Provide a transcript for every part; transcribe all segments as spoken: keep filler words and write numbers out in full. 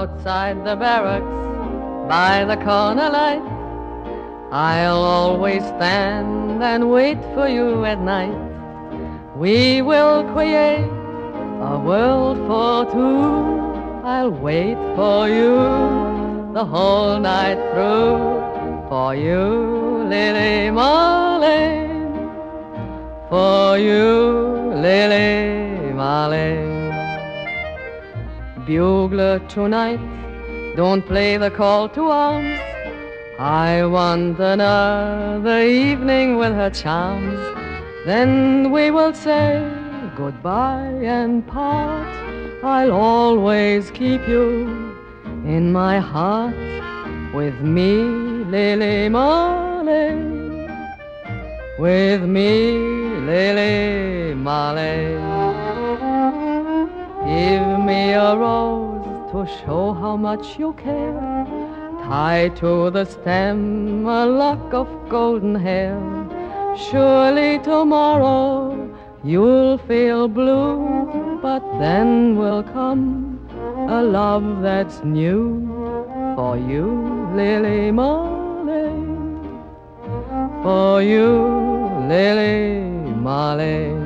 outside the barracks by the corner light. I'll always stand and wait for you at night. We will create a world for two. I'll wait for you the whole night through. For you, Lily Marlene. For you, Lily Marlene. Bugler tonight, don't play the call to arms. I want another evening with her charms. Then we will say goodbye and part. I'll always keep you in my heart. With me, Lily Marlene. With me, Lily Marlene. Give me a rose to show how much you care. Tie to the stem a lock of golden hair. Surely tomorrow you'll feel blue, but then will come a love that's new. For you, Lily Marlene. For you, Lily Marlene.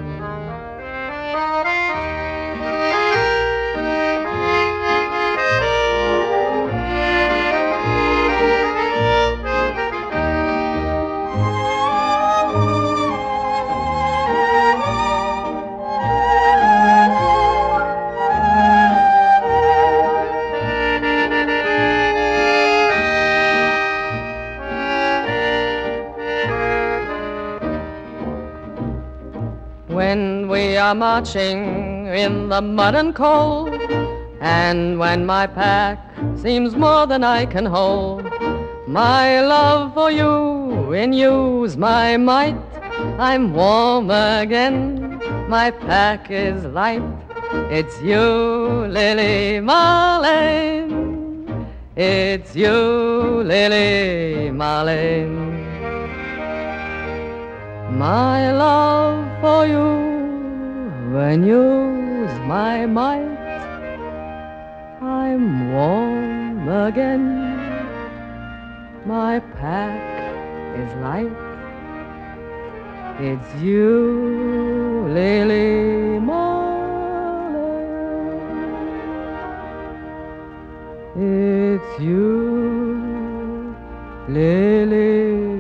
When we are marching in the mud and cold, and when my pack seems more than I can hold, my love for you renews my might. I'm warm again, my pack is light. It's you, Lily Marlene. It's you, Lily Marlene. My love for you renews my might. I'm warm again, my pack is light. It's you, Lily Marlene. It's you, Lily